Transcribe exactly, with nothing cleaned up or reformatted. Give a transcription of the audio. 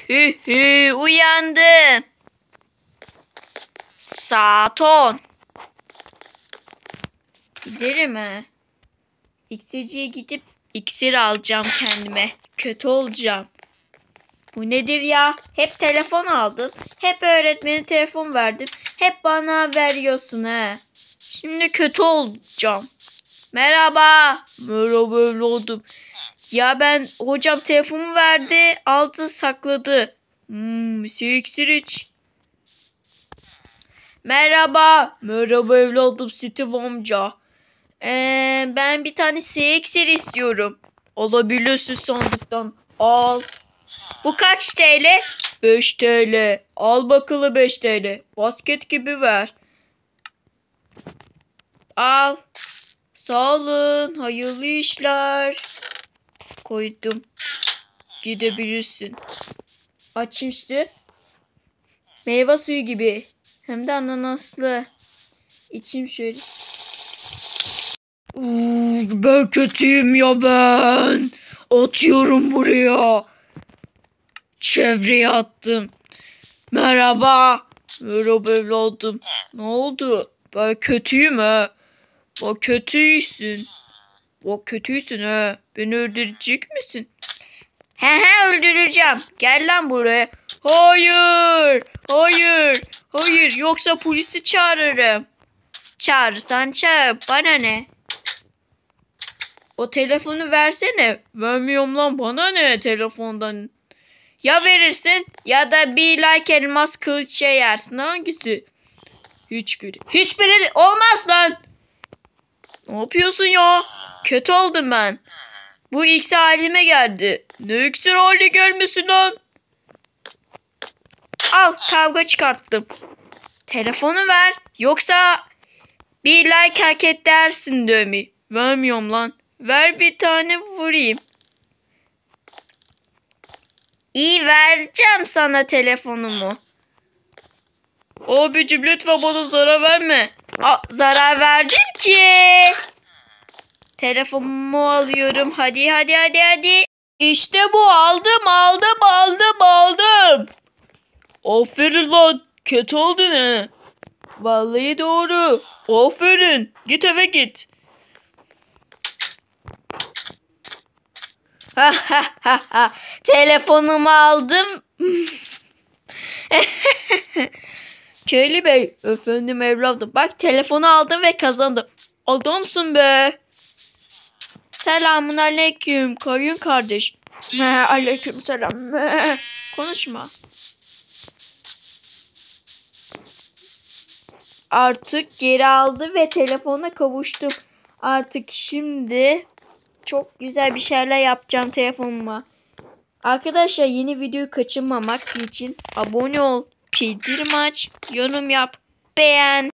hü hü uyandım. Saat on. Giderim ha. İksirciye gidip iksir alacağım kendime. Kötü olacağım. Bu nedir ya? Hep telefon aldın. Hep öğretmene telefon verdim. Hep bana veriyorsun he. Şimdi kötü olacağım. Merhaba. Merhaba evladım. Ya ben hocam telefonumu verdi. Aldı sakladı. Hmm, iksir iç. Merhaba. Merhaba evladım Steve amca. Ee, ben bir tane iksir istiyorum. Alabilirsin sandıktan. Al. Bu kaç T L? beş T L. Al bakalım beş T L. Basket gibi ver. Al. Sağ olun. Hayırlı işler. Koydum. Gidebilirsin. Açayım işte. Meyve suyu gibi. Hem de ananaslı. İçeyim şöyle. Uf, ben kötüyüm ya ben. Atıyorum buraya. Çevreye attım. Merhaba. Merhaba evladım. Ne oldu? Ben kötüyüm ha. Bak kötüysün. Bak kötüysün ha. Beni öldürecek misin? He he öldüreceğim. Gel lan buraya. Hayır. Hayır. Hayır. Yoksa polisi çağırırım. Çağırırsan çağır. Bana ne? O telefonu versene. Vermiyorum lan, bana ne telefondan. Ya verirsin ya da bir like elmas kılıç şey yersin. Hangisi? Hiçbiri. Hiçbiri olmaz lan. Ne yapıyorsun ya? Kötü oldum ben. Bu iksir halime geldi. Ne iksir hali gelmesin lan? Al, kavga çıkarttım. Telefonu ver. Yoksa bir like hak et dersin dövmeyi. Vermiyorum lan. Ver bir tane vurayım. İyi, vereceğim sana telefonumu. Abicim lütfen bana zarar verme. Aa, zarar verdim ki. Telefonumu alıyorum. Hadi hadi hadi hadi. İşte bu, aldım aldım aldım aldım. Aferin lan. Kötü oldun he. Vallahi doğru. Aferin. Git eve git. Ha ha ha ha. Telefonumu aldım. Köylü bey, efendim evladım. Bak telefonu aldım ve kazandım. Adamsın be. Selamun aleyküm kayın kardeş. Aleyküm selam. Konuşma. Artık geri aldı ve telefona kavuştum. Artık şimdi çok güzel bir şeyler yapacağım telefonuma. Arkadaşlar yeni videoyu kaçırmamak için abone ol, bildirim aç, yorum yap, beğen.